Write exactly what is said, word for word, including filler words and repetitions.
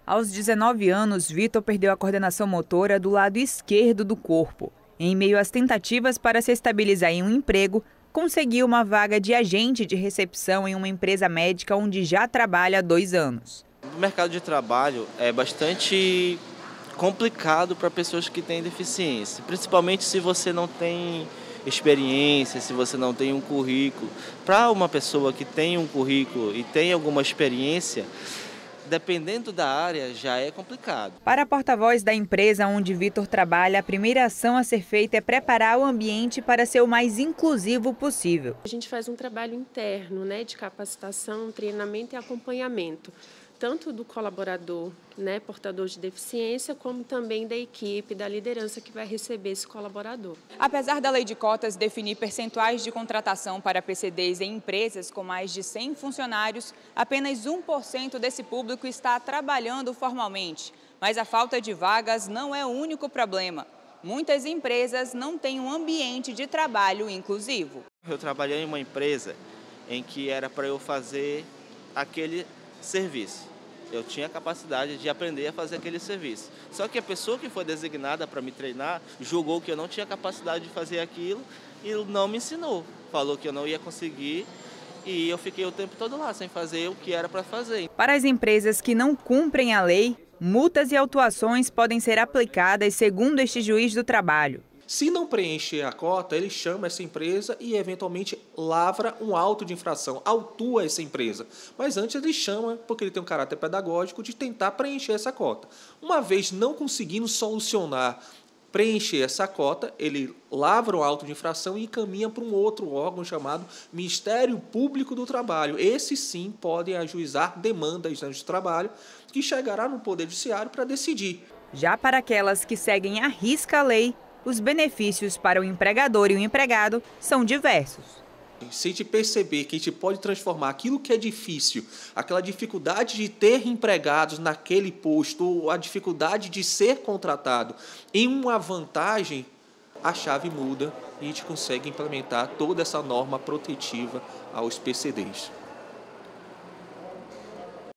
Aos dezenove anos, Vitor perdeu a coordenação motora do lado esquerdo do corpo. Em meio às tentativas para se estabilizar em um emprego, conseguiu uma vaga de agente de recepção em uma empresa médica onde já trabalha há dois anos. O mercado de trabalho é bastante complicado para pessoas que têm deficiência, principalmente se você não tem experiência, se você não tem um currículo. Para uma pessoa que tem um currículo e tem alguma experiência, dependendo da área, já é complicado. Para a porta-voz da empresa onde Vitor trabalha, a primeira ação a ser feita é preparar o ambiente para ser o mais inclusivo possível. A gente faz um trabalho interno, né, de capacitação, treinamento e acompanhamento, tanto do colaborador, né, portador de deficiência, como também da equipe, da liderança que vai receber esse colaborador. Apesar da lei de cotas definir percentuais de contratação para P C Ds em empresas com mais de cem funcionários, apenas um por cento desse público está trabalhando formalmente. Mas a falta de vagas não é o único problema. Muitas empresas não têm um ambiente de trabalho inclusivo. Eu trabalhei em uma empresa em que era para eu fazer aquele serviço. Eu tinha a capacidade de aprender a fazer aquele serviço. Só que a pessoa que foi designada para me treinar julgou que eu não tinha capacidade de fazer aquilo e não me ensinou. Falou que eu não ia conseguir e eu fiquei o tempo todo lá sem fazer o que era para fazer. Para as empresas que não cumprem a lei, multas e autuações podem ser aplicadas segundo este juiz do trabalho. Se não preencher a cota, ele chama essa empresa e, eventualmente, lavra um auto de infração, autua essa empresa. Mas antes ele chama, porque ele tem um caráter pedagógico, de tentar preencher essa cota. Uma vez não conseguindo solucionar, preencher essa cota, ele lavra o auto de infração e encaminha para um outro órgão chamado Ministério Público do Trabalho. Esses, sim, podem ajuizar demandas de trabalho que chegará no Poder Judiciário para decidir. Já para aquelas que seguem à risca a lei, os benefícios para o empregador e o empregado são diversos. Se a gente perceber que a gente pode transformar aquilo que é difícil, aquela dificuldade de ter empregados naquele posto, ou a dificuldade de ser contratado, em uma vantagem, a chave muda e a gente consegue implementar toda essa norma protetiva aos P C Ds.